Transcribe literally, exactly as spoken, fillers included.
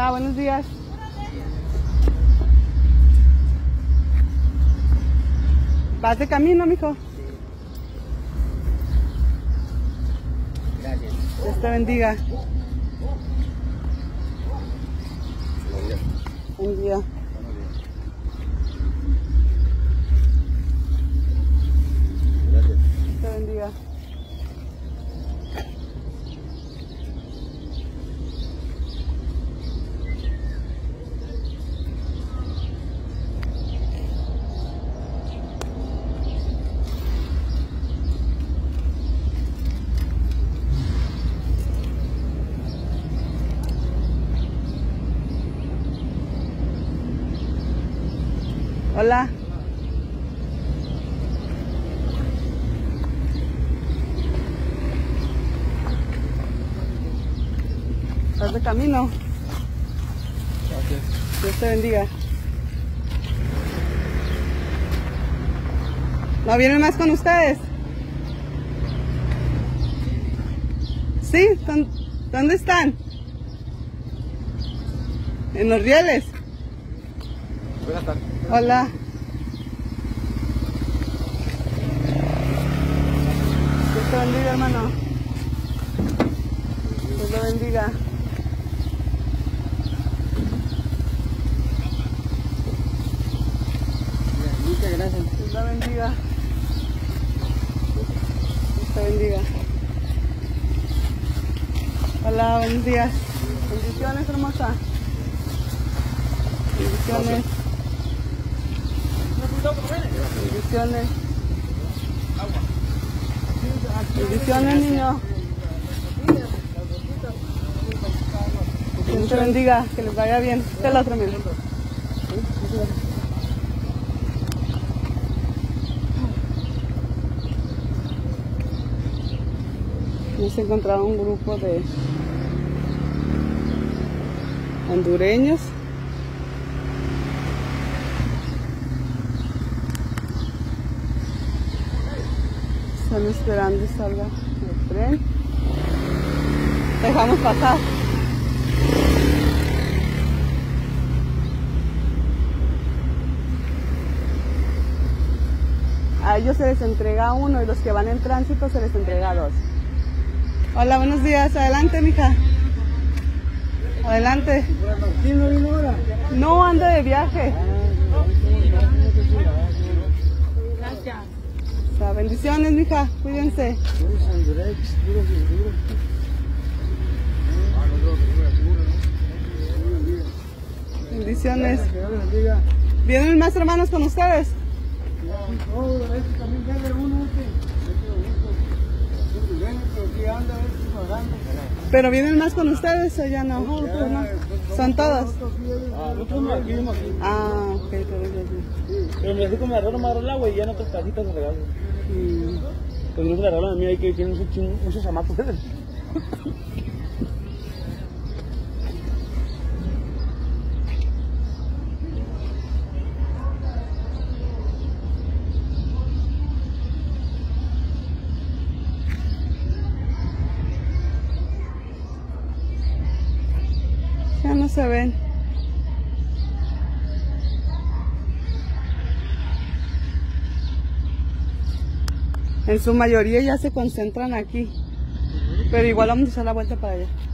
Hola, buenos días. ¿Vas de camino, mijo? Gracias. Dios te bendiga. Buen día. Gracias. Dios te bendiga. Hola. ¿Estás de camino? Gracias. Dios te bendiga. ¿No vienen más con ustedes? ¿Sí? ¿Dónde están? ¿En los rieles? Buenas tardes. Hola. Dios te bendiga, hermano. Dios lo bendiga. Muchas gracias. Dios la bendiga. Dios te bendiga. Hola, buenos días. Bendiciones, hermosa. Bendiciones. Bendiciones. Bendiciones, niño. Dios te bendiga, que les vaya bien. Este es el otro, mira. Hemos encontrado un grupo de hondureños. Están esperando que salga el tren. Dejamos pasar. A ellos se les entrega uno y los que van en tránsito se les entrega dos. Hola, buenos días. Adelante, mija. Adelante. ¿Quién no vino ahora? No, ando de viaje. Gracias. O sea, bendiciones, mija. Cuídense. Bendiciones. ¿Vienen más hermanos con ustedes? ¿Pero vienen más con ustedes o ya no? ¿Son todos? Ah, ok, todos así. Pero me dijo que me agarró, me agarró el agua y ya en otras casitas se regalan. Pues no se le agarraron a mí ahí que tienen muchos, muchos zamacos. Ya no se ven. En su mayoría ya se concentran aquí. Pero igual vamos a hacer la vuelta para allá.